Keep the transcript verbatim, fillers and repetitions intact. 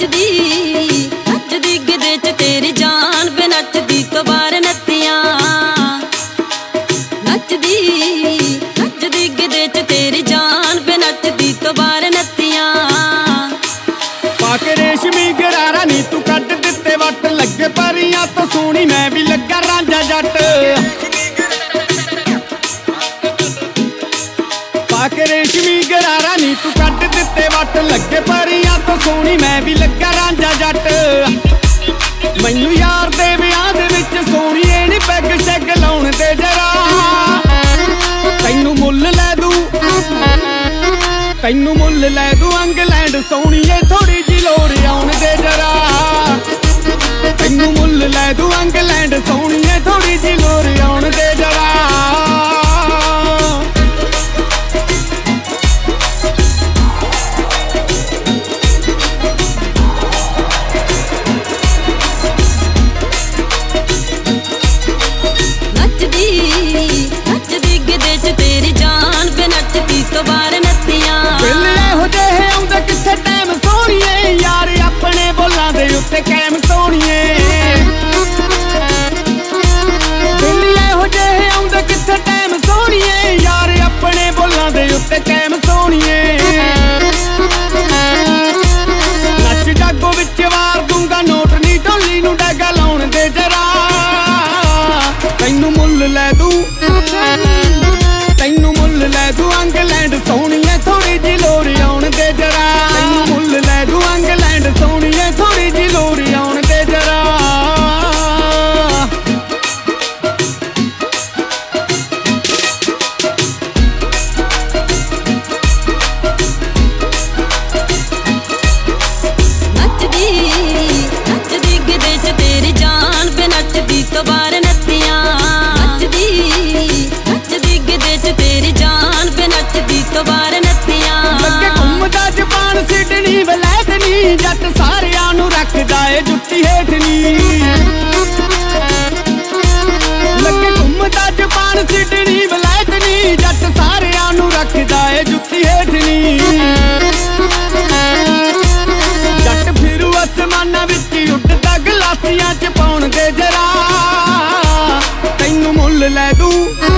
नचदी नचदी गिदे च तेरी जान बे नचदी तो बार नत्तियां नचदी नचदी गिदे च तेरी जान बे नचदी तो बार नत्तियां पाके रेशमी गरारा नी तू कट दिते वट लगे परियां तो सोनी मैं भी लगा रांझा जट पाके रेशमी गरारा नी तू कट दिते वट लगे परियां तो सोनी मैं भी लगा रांझा जट मैनू यार दे विआह दे विच सोहणीए नी पैग शैग लाउण दे जरा तैनू मुल लै दूं तैनू मुल लै दूं इंग्लैंड सोहणीए थोड़ी जी लोड़ आउण दे जरा तैनू मुल लै दूं इंग्लैंड सोहणीए थोड़ी जी लोड़ आउण दे जरा नचदी गिदे च तेरी जान बे नचदी तो बार नत्तियां दिल इहो जेहे आउंदे किथे टैम सोहणीए यार अपने बोलां दे उत्ते कैम सोहणीए दिल इहो जेहे आउंदे किथे टैम सोहणीए यार अपने बोलां दे उत्ते कैम सोहणीए नच जागो विच वार दूंगा नोट नी ढोली नू डैगा लाउण दे जरा तैनू मुल लै दूं तैनू मुल लै दूं इंग्लैंड सोहणीए थोड़ी जी लोड़ आउण दे जरा तैनू मुल लै दूं इंग्लैंड सोहणीए थोड़ी जी लोड़ आउण दे जरा नचदी नचदी गिदे च तेरी जान बे नचदी तो बार नत्तियां नचदी नचदी गिदे च तेरी जान बे नचदी तो बार नत्तियां लगे घुमदा जबान सिडनी वलैतनी जट सारियां नू रखदा ए जुत्ती हेठ नी लगे घुमदा जबान सिडनी वलैतनी जट सारियां नू रखदा ए जुत्ती हेठ नी जट फिरू आसमाना विच उड़दा गलासियां च पाउण दे जरा तैनू मुल लै दूं